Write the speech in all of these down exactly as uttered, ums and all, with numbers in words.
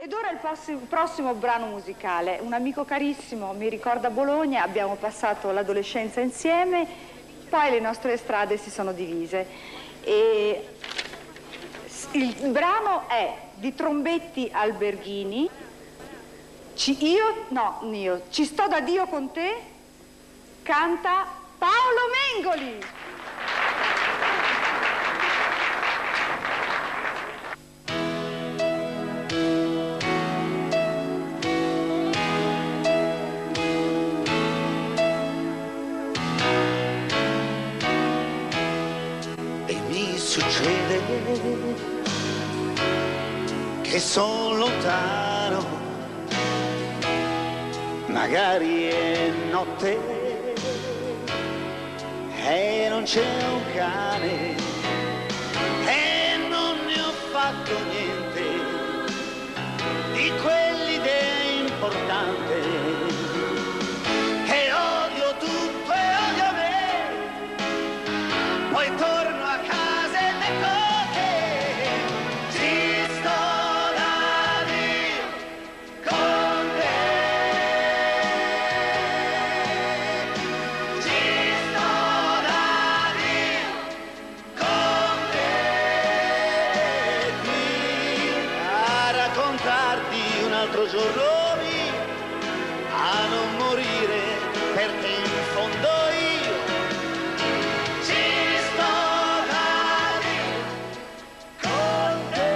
Ed ora il prossimo, il prossimo brano musicale. Un amico carissimo mi ricorda Bologna, abbiamo passato l'adolescenza insieme, poi le nostre strade si sono divise. E il brano è di Trombetti Alberghini, ci, io, no, io, Ci sto da Dio con te, canta Paolo Mengoli. Succede che sono lontano, magari è notte e non c'è un cane e non ne ho fatto niente di quell'idea importante e odio tutto e odio me, poi torno a casa. Giorno mio, a non morire, perché in fondo io ci sto da Dio con te.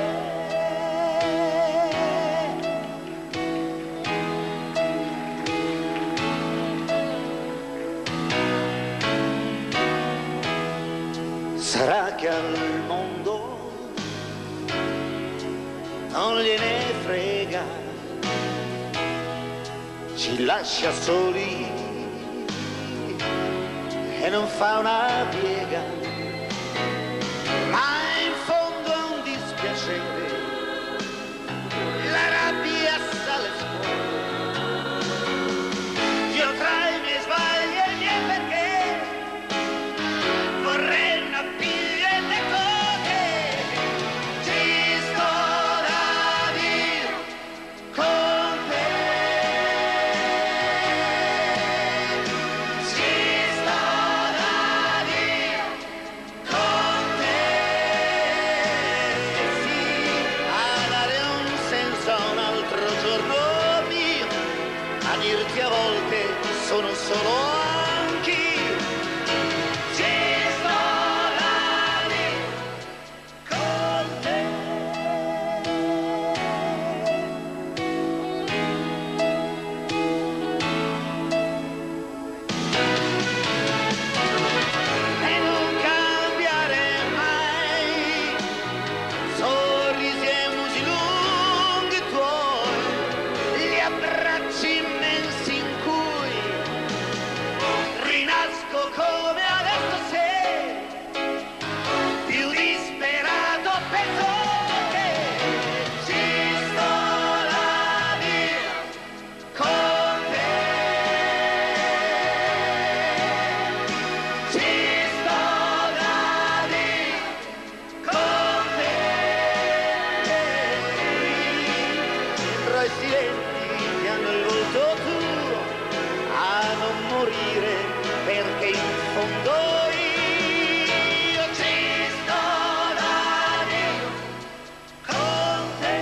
Sarà che al mondo non gliene frega, ci lascia soli e non fa una piega, ma in fondo è un dispiacere, la rabbia sale fuori, io tra i miei sbagli e i miei perché vorrei una figlia e le cose, ci sto da Dio con te. A volte sono solo anch'io, ci sto da Dio con te. E non cambiare mai, sorrisi e musi lunghi tuoi, gli abbracci immensi in cui rinasco come adesso sei, più disperato penso che ci sto da Dio con te, ci sto da Dio con te, tra i silenti che hanno il volto tuo, a non morire, perché in fondo io ci sto da Dio con te.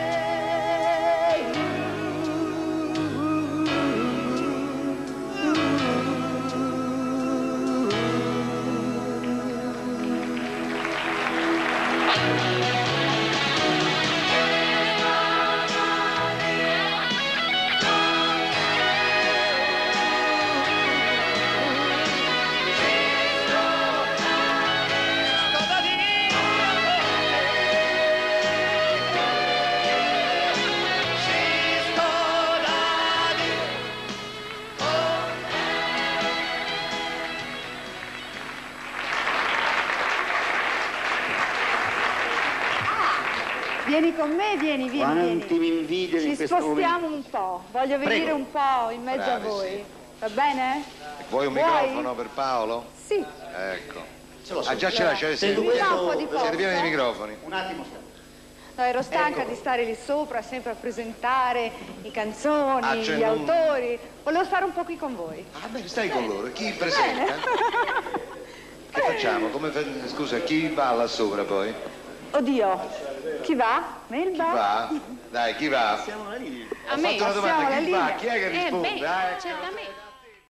Vieni con me, vieni, vieni, Quanti vieni. mi invidiano Ci in questo spostiamo momento. un po', voglio venire Prego. un po' in mezzo Bravi, a voi. sì. Va bene? Vuoi un Vuoi? microfono per Paolo? Sì. Ecco. Ce l'ho Ah, già solo. ce l'ha, ce l'hai Sento sentito. questo- Un po' di Siete pieni di forza. microfoni. Un attimo, sta. No, ero stanca Ecco. di stare lì sopra, sempre a presentare i canzoni, Ah, cioè gli non- autori. Volevo stare un po' qui con voi. Ah, beh, stai con loro. Chi presenta? Che facciamo? Come fa- Scusa, chi va là sopra poi? Oddio, chi va? Melba? Va? Dai, chi va? Siamo alla linea. Ho A me, fatto una passiamo domanda, la chi va? linea. Chi è che Eh risponde? beh, Ah, ecco. certamente.